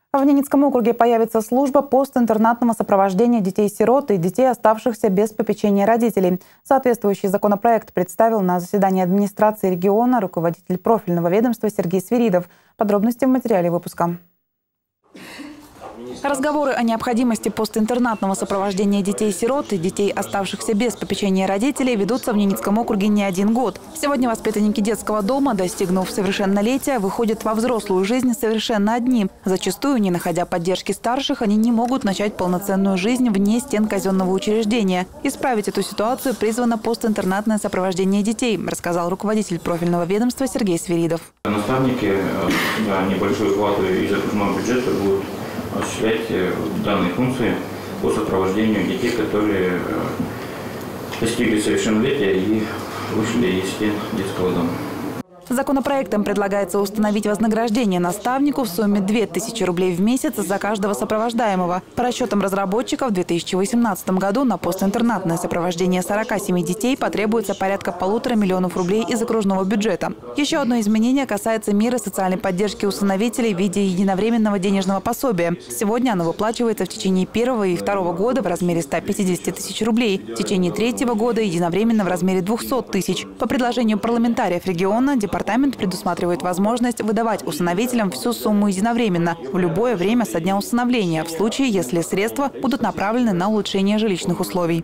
В Ненецком округе появится служба постинтернатного сопровождения детей-сирот и детей, оставшихся без попечения родителей. Соответствующий законопроект представил на заседании администрации региона руководитель профильного ведомства Сергей Свиридов. Подробности в материале выпуска. Разговоры о необходимости постинтернатного сопровождения детей-сирот и детей, оставшихся без попечения родителей, ведутся в Ненецком округе не один год. Сегодня воспитанники детского дома, достигнув совершеннолетия, выходят во взрослую жизнь совершенно одни. Зачастую, не находя поддержки старших, они не могут начать полноценную жизнь вне стен казенного учреждения. Исправить эту ситуацию призвано постинтернатное сопровождение детей, рассказал руководитель профильного ведомства Сергей Свиридов. Наставники на небольшую плату из окружного бюджета будут осуществлять данные функции по сопровождению детей, которые достигли совершеннолетия и вышли из стен детского дома. Законопроектом предлагается установить вознаграждение наставнику в сумме 2000 рублей в месяц за каждого сопровождаемого. По расчетам разработчиков, в 2018 году на постинтернатное сопровождение 47 детей потребуется порядка 1,5 миллиона рублей из окружного бюджета. Еще одно изменение касается меры социальной поддержки усыновителей в виде единовременного денежного пособия. Сегодня оно выплачивается в течение первого и второго года в размере 150 тысяч рублей. В течение третьего года единовременно в размере 200 тысяч. По предложению парламентариев региона, департамент предусматривает возможность выдавать усыновителям всю сумму единовременно в любое время со дня усыновления, в случае, если средства будут направлены на улучшение жилищных условий.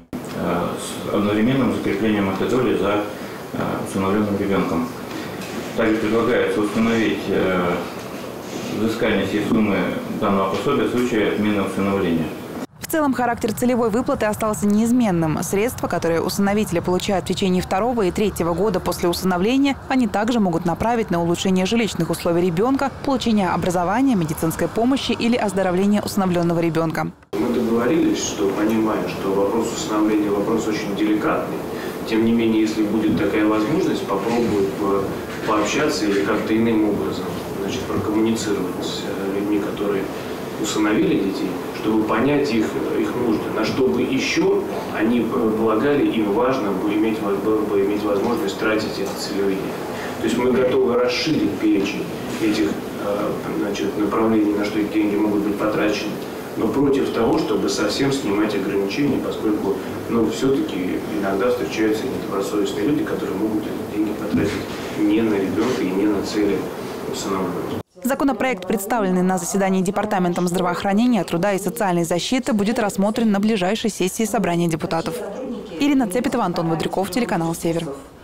С одновременным закреплением этой доли за усыновленным ребенком. Также предлагается установить взыскание всей суммы данного пособия в случае отмены усыновления. В целом, характер целевой выплаты остался неизменным. Средства, которые усыновители получают в течение второго и третьего года после усыновления, они также могут направить на улучшение жилищных условий ребенка, получение образования, медицинской помощи или оздоровление усыновленного ребенка. Мы договорились, что понимая, что вопрос усыновления вопрос очень деликатный. Тем не менее, если будет такая возможность, попробуют пообщаться или как-то иным образом прокоммуницировать с людьми, которые усыновили детей, чтобы понять их нужды, на что бы еще они полагали, им важно было бы иметь возможность тратить это целевые деньги. То есть мы готовы расширить перечень этих направлений, на что эти деньги могут быть потрачены, но против того, чтобы совсем снимать ограничения, поскольку все-таки иногда встречаются недобросовестные люди, которые могут эти деньги потратить не на ребенка и не на цели усыновления. Законопроект, представленный на заседании Департаментом здравоохранения, труда и социальной защиты, будет рассмотрен на ближайшей сессии собрания депутатов. Ирина Цепетова, Антон Водрюков, телеканал «Север».